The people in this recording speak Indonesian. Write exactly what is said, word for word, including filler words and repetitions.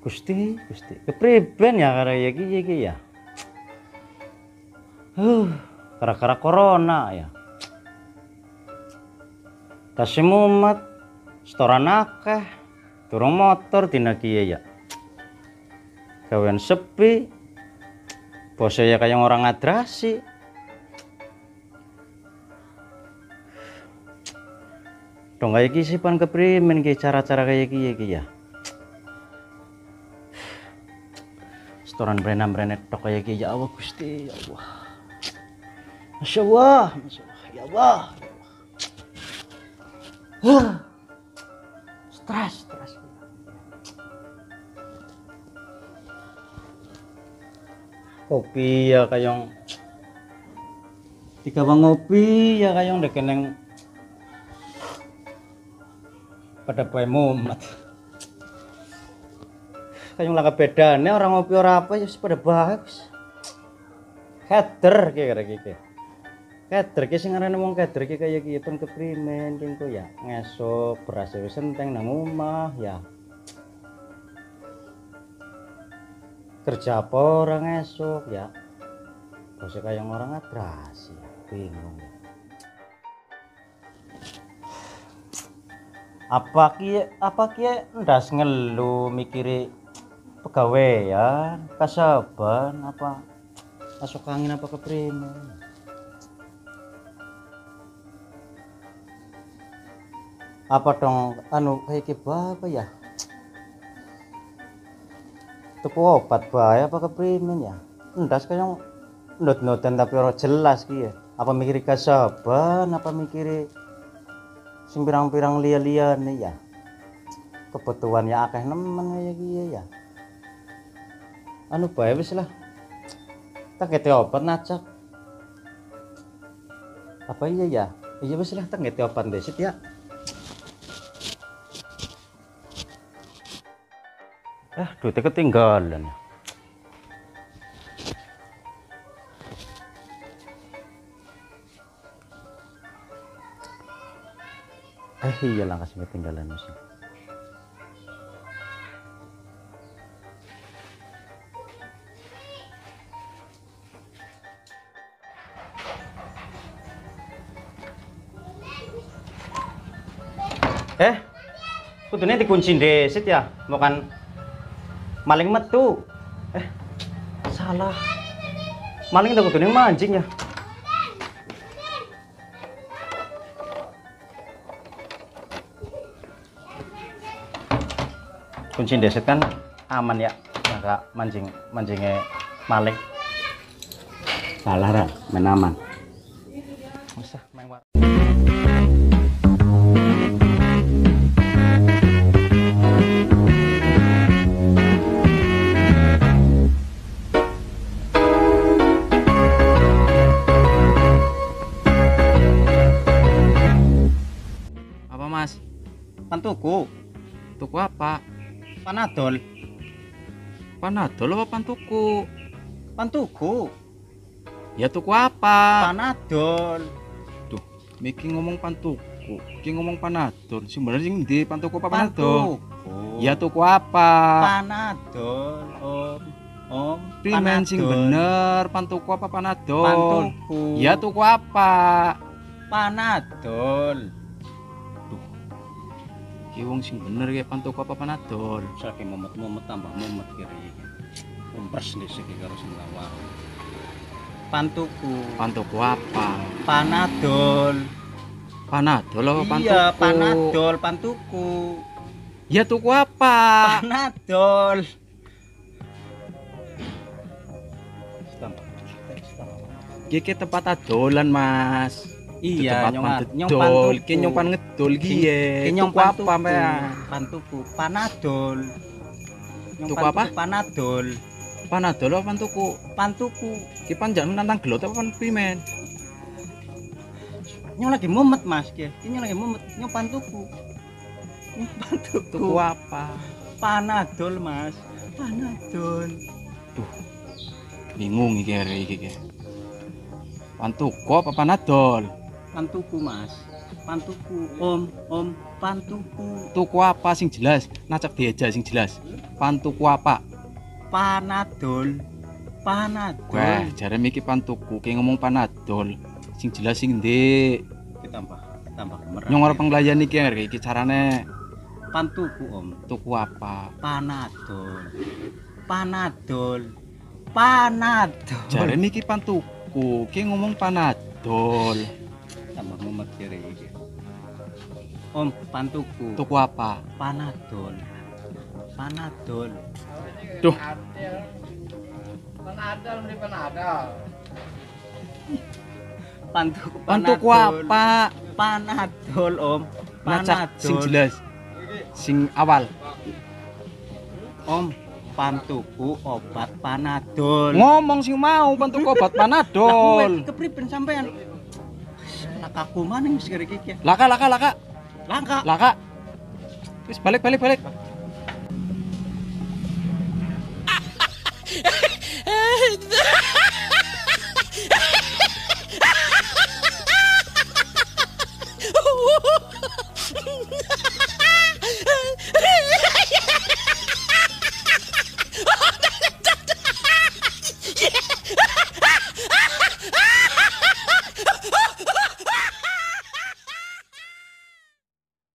Gusti, Gusti. Kepriben ya karo iki iki ya. Huh, gara-gara corona ya. Tasih mumet, setoran akeh, durung motor dina kiye ya. Gawean sepi, bose ya kayak orang ngadrasi. Dong kayak iki sih pan keprimen ki cara-cara kayak iki iki ya. Setoran brena-brena tok kayak iki ya Allah Gusti, ya Allah. Masya Allah, Masya Allah, ya Allah. Huh. Stres, stres. Kopi ya kayong tiga bang ngopi ya kayong dek neng pada poe mumet. Kayong laga bedane orang ngopi ora apa ya pada bagus. Header kira kira. Keder ki sing ngarane wong keder ki kaya ki pun keprimen kengko ya ngesuk beras wis enteng nang omah ya. Kerja apa ora ngesuk ya. Bose kaya orang adrasi ya, bingung. Apa ki apa ki ndas ngelu mikiri pegawaian, kasaban apa masuk angin apa keprimen. Apa dong anu kayak apa ya tuku obat bae apa keprimen ya ndas kaya ndot-ndotan tapi ora jelas ki ya apa mikiri kasaban apa mikiri sing pirang-pirang liya-liyane ya kebutuhan ya akeh nemen kaya ki ya anu bae wis lah tak ngete obat nacak apa iya ya iya wis lah tak ngete obat desit ya. Ah, duitnya ketinggalan. Eh iya lah kasih ketinggalan sih. Eh, kudune dikunci desit ya, bukan maling metu. Eh, salah. Maling tak kudune mancing ya. Kunci deset kan aman ya, enggak mancing mancingnya maling. Salah ra, men aman. Usah main war. Mas, Pan tuku, tuku apa? panadol, Panadol apa pan tuku? pan tuku, Ya tuku apa? panadol. Tuh, Miki ngomong pan tuku, Miki ngomong panadol. Sebenarnya sing ndi pan tuku apa Pan panadol? tuku. Ya tuku apa? Panadol, Om. Om, Primen sing panadol. bener, pan tuku apa panadol? Pan tuku. Ya tuku apa? Panadol. Ki wong sing bener kayak pan tuku apa panadol? Saking mumet-mumet tambah mumet kira iki. Umpres dhisik iki karo sing lawar. Pan tuku. Pan tuku apa? Panadol. Panadol apa pan tuku? Iya, panadol, pan tuku. Ya tuku apa? Panadol. Ki tempat adolan, Mas. Iya, nyong nyong pan pan tuku. Ki nyong pan ngedol ki ye. Ki nyong Tuku pan apa, tuku. Mbak? Pan tuku, panadol. Nyong Tuku pan apa? Panadol. Panadol apa pan tuku? Pan tuku. Ki pan jangan nantang gelot apa pan primen? Nyong lagi mumet, Mas. Ki nyong lagi mumet. Nyong pan tuku. Nyong pan tuku. Tuku apa? Panadol, Mas. Panadol. Duh. Bingung iki hari iki ki. Pan tuku apa panadol? Pan tuku, Mas. Pantuku, Om, Om, pantuku. Tuku apa sing jelas? Nacap diaja sing jelas. Pantuku apa? Panadol. Panadol. Wah, jare iki pantuku, ki ngomong panadol. Sing jelas sing ndi? Iki tambah tambah gemerak. Nyong ora penglayan iki ngerti iki carane. Pantuku, Om. Tuku apa? Panadol. Panadol. Panadol. Jare niki pantuku, ki ngomong panadol. Tambah mumet kiri iki. Om, pantuku. Tuku apa? Panadol. Panadol. Duh, Panadol beli panadol. Pantuku. pantuku Panadol. apa? Panadol, Om. Nacap sing Panadol. jelas. Sing awal. Om, pantuku obat panadol. Ngomong sing mau pantuku obat panadol. Kepriben sampean? Lakaku maning sing iki. Laka laka laka. Langka. Laka. Wis balik balik balik.